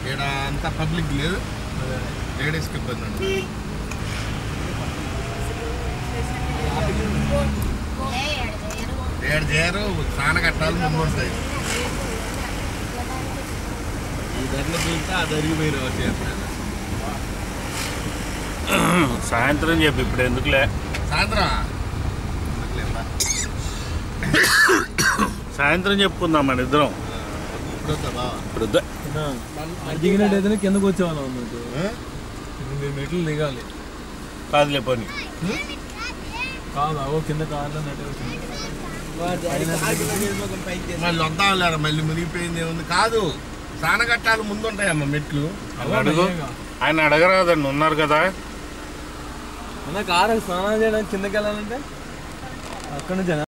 ఇక్కడ అంతా పబ్లిక్ లేదు, లేడీస్కి ఇబ్బంది అండి. ఏడు చేయరు, స్నాన కట్టాలి ముందు ఉంటాయి. ఈ ధరలు చూస్తే అది అరిగిపోయి వచ్చేస్తాను. సాయంత్రం చెప్పి ఇప్పుడు ఎందుకులే, సాయంత్రం చెప్పుకుందాం మన ఇద్దరం. ఇప్పుడు దిగినట్టయితేనే కిందకు వచ్చేవాళ్ళం అన్నట్టు. మీరు మెట్లు దిగాలి. కాదులే పని కాదు, అవో కింద కార్లో మళ్ళీ వద్దాం లేరా, మళ్ళీ మునిగిపోయింది ఏముంది. కాదు, స్నాన కట్టాలి ముందు ఉంటాయమ్మా మెట్లు. అడుగు, ఆయన అడగరాదండి, ఉన్నారు కదా. కారు స్నానం చేయడానికి కిందకి వెళ్ళాలంటే అక్కడ నుంచి